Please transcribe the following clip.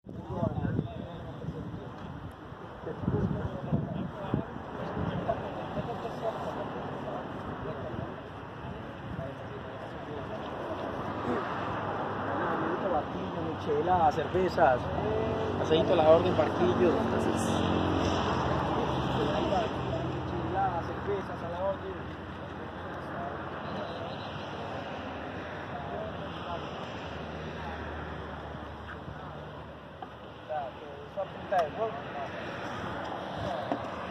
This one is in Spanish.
Michela, cervezas, aceite a la orden, barquillos. Michela, cervezas a la orden. Eso apunta de